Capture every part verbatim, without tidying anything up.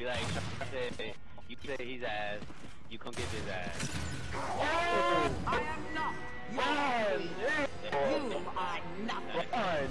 like, say, you say he's ass, you come get his ass. Oh, I am not. You are You are nothing.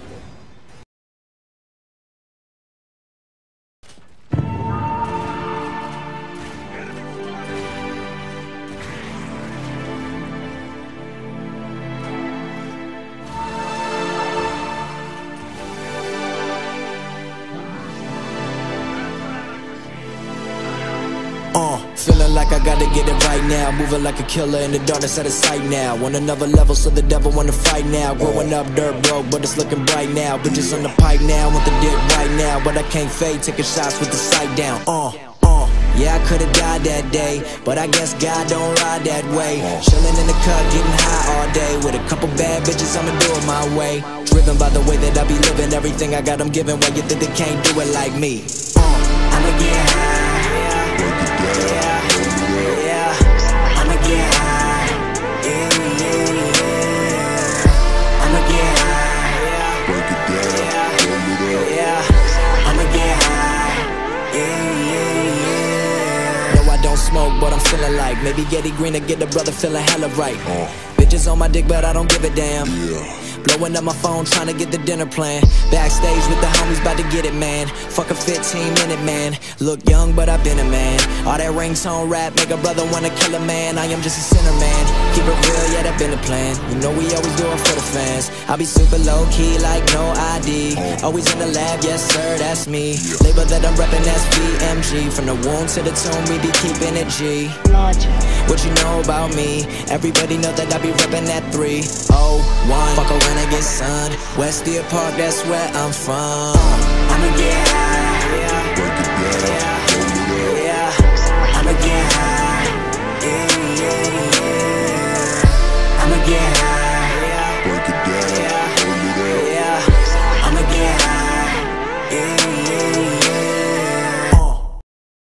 Uh, feeling like I gotta get it right now. Moving like a killer in the darkness out of sight now. On another level, so the devil wanna fight now. Growing up dirt broke, but it's looking bright now. Bitches on the pipe now, want the dick right now. But I can't fade, taking shots with the sight down. Uh, uh, yeah, I could've died that day, but I guess God don't ride that way. Chillin' in the cut, getting high all day. With a couple bad bitches, I'ma do it my way. Driven by the way that I be living, everything I got I'm giving. Why you think they can't do it like me? Uh, I'ma get high. Yeah, yeah, I'ma get high. Yeah, yeah, yeah. I'ma get high. Break it down, yeah, yeah. I'ma get high. Yeah, yeah, yeah. No, I don't smoke, but I'm feeling like maybe Getty Green to get the brother feeling hella right. Uh. Bitches on my dick, but I don't give a damn. Yeah. Blowing up my phone, trying to get the dinner plan. Backstage with the homies, about to get it, man. Fuck a fifteen minute, man. Look young, but I've been a man. All that ringtone rap make a brother wanna kill a man. I am just a sinner, man. Keep it real, yeah, that been the plan. You know we always do it for the fans. I be super low-key, like no I D. Always in the lab, yes sir, that's me. Label that I'm reppin', that's V M G. From the womb to the tomb, we be keeping it G. What you know about me? Everybody know that I be reppin' that three oh one. Fuck around and get sunned. Westia Park, that's where I'm from. I'ma get high. Yeah, yeah, yeah. I'ma get high. Yeah, yeah, yeah. I'ma get high.